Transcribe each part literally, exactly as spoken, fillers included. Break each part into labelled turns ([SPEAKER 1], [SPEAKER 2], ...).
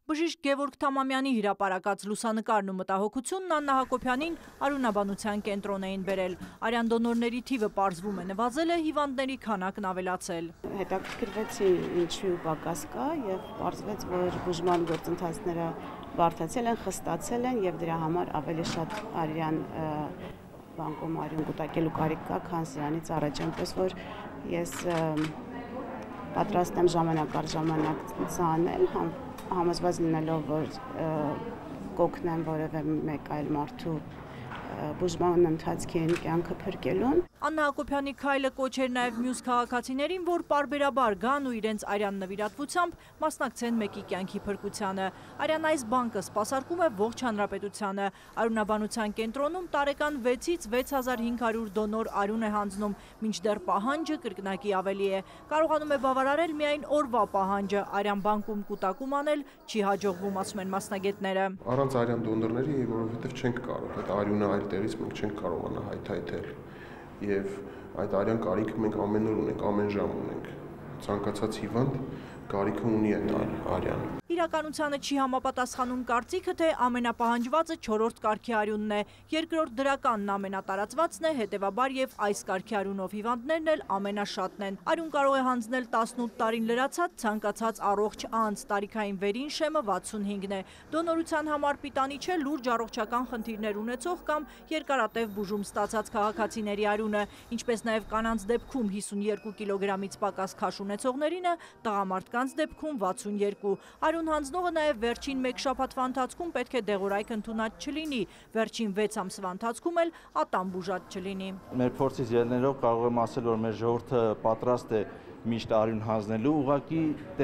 [SPEAKER 1] Բժիշկ Գևորգ Թամամյանի հրապարակած լուսանկարն ու մտահոգությունն Աննա Հակոբյանին արյունաբանության կենտրոն էին բերել։ Արյան դոնորների թիվը պարզվում է նվազել է, հիվանդների քանակն ավելացել։
[SPEAKER 2] Հետաքրքրվեցի ինչու պակաս կա եւ պարզվեց, որ բուժման գործընթացները բարդացել են, խստացել են եւ դրա համար ավելի շատ արյան բանկում արյուն կուտակելու կարիք կա, քան սրանից առաջ, այնպես որ ես պատրաստ եմ ժամանակ առ ժամանակ ցանել, համոզված լինելով, որ կօգնեմ որևէ մեկ այլ մարդու բուժման ընթացքին կյանքը փրկելուն։
[SPEAKER 1] Աննա Հակոբյանի քայլը կոչ էր նաև մյուս քաղաքացիներին, որ պարբերաբար գան ու իրենց արյան նվիրատվությամբ մասնակցեն մեկի կյանքի փրկությանը։ Արյան այս բանկը սպասարկում է ողջ հանրապետությանը։ Արյունաբանության կենտրոնում տարեկան վեցից վեց հազար հինգ հարյուր դոնոր արյուն է հանձնում, մինչդեռ պահանջը կրկնակի ավելի է։ Կարողանում է բավարարել միայն օրվա պահանջը, արյան բանկում կուտակում անել չի հաջողվում, ասում են մասնագետները։
[SPEAKER 3] Առանց արյան դոնորների, որովհետև չենք կարող այդ արյունը այլ տեղից մենք չենք կարողանա հայթայթել։ Եվ այդ արյան կարիքը մենք ամեն օր ունենք, ամեն ժամ ունենք։ Ցանկացած հիվանդ կարիքը ունի այդ արյան։
[SPEAKER 1] Իրականությանը չի համապատասխանում կարծիքը, թե ամենապահանջվածը չորրորդ կարգի արյունն է, երկրորդ դրականն ամենատարածվածն է, հետևաբար եւ այս կարգի արյունով հիվանդներն էլ ամենաշատն են։ Արյուն կարող է հանձնել տասնութ տարին լրացած ցանկացած առողջ անձ, տարիքային վերին շեմը վաթսունհինգն է։ Դոնորության համար պիտանի չէ լուրջ առողջական խնդիրներ ունեցող կամ երկարատև բուժում ստացած քաղաքացիների արյունը, ինչպես նաեւ կանանց դեպքում հիսունյոթ կիլոգրամից պակաս քաշ ունեցողներինը, տղամարդկանց դեպքում վաթսունյոթ։ Արյուն հանձնողը նաև վերջին մեկ շաբաթվա ընթացքում պետք է դեղորայք ընդունած չլինի, վերջին վեց ամսվա ընթացքում էլ ատամ բուժած չլինի։
[SPEAKER 4] Մեր փորձից ելնելով կարող եմ ասել, որ մեր ժողովուրդը պատրաստ է միշտ արյուն հանձնելու, ուղղակի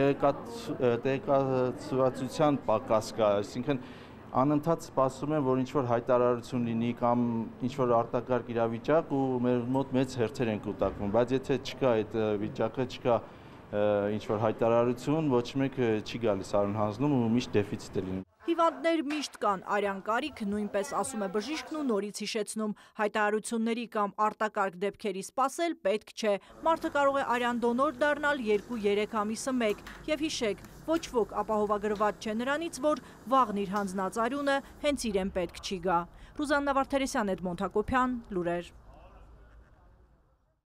[SPEAKER 4] տեղեկացվածության պակաս կա, այսինքն անընդհատ սպասում են, որ ինչ-որ հայտարարություն լինի կամ ինչ-որ արտակարգ իրավիճակ ու մեր մոտ մեծ հերթեր են կուտակվում, բայց եթե չկա այդ վիճակը, չկա ինչ-որ հայտարարություն, ոչ մեկը չի գալիս արյուն հանձնում ու միշտ դեֆիցիտ է լինում։
[SPEAKER 1] Հիվանդներ միշտ կան, արյան կարիք նույնպես, ասում է բժիշկն ու նորից հիշեցնում, հայտարարությունների կամ արտակարգ դեպքերի սպասել պետք չէ։ Մարդը կարող է արյան դոնոր դառնալ երկու-երեք ամիսը մեկ, եւ հիշեք, ոչ ոք ապահովագրված չէ նրանից, որ վաղն իր հանձնած արյունը հենց իրեն պետք չի գա։ Ռուզաննա Վարդերեսյան, Էդմոնդ Հակոբյան, լուրեր։